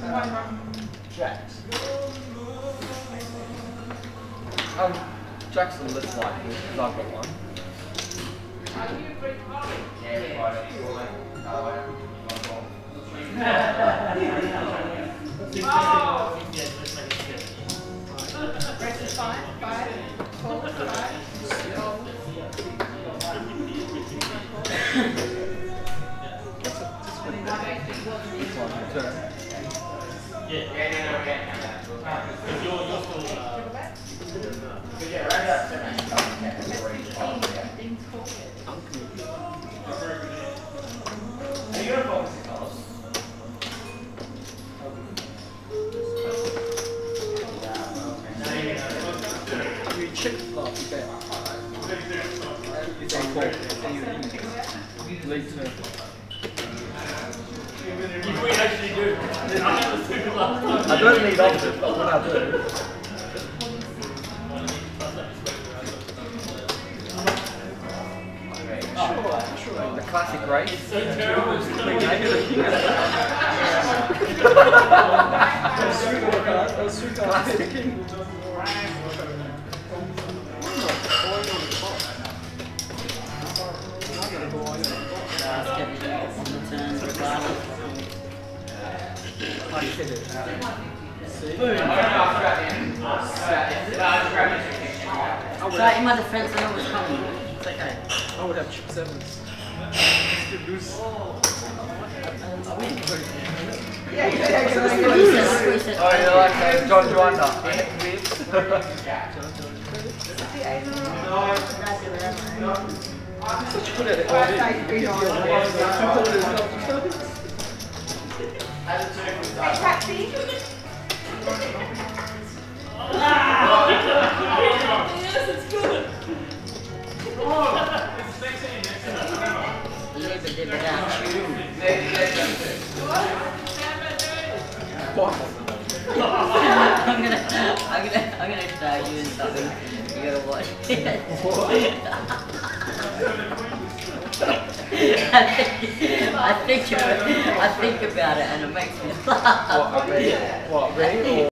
Jax. Jackson looks like me, because I've got one. Rest is fine. 5, 4, 5. We actually do. I don't need options, but when I do. Sure. The classic race. It's so terrible. Classic. Right, in my defense, I know what's coming. It's okay. I would have chip sevens. Lose. I win. Yeah, Oh, you like John Joanna? Such good at it. taxi. Yes, it's good. I'm gonna tag you in something. You gotta watch it. I think about it and it makes me laugh. What, me? What, me? Or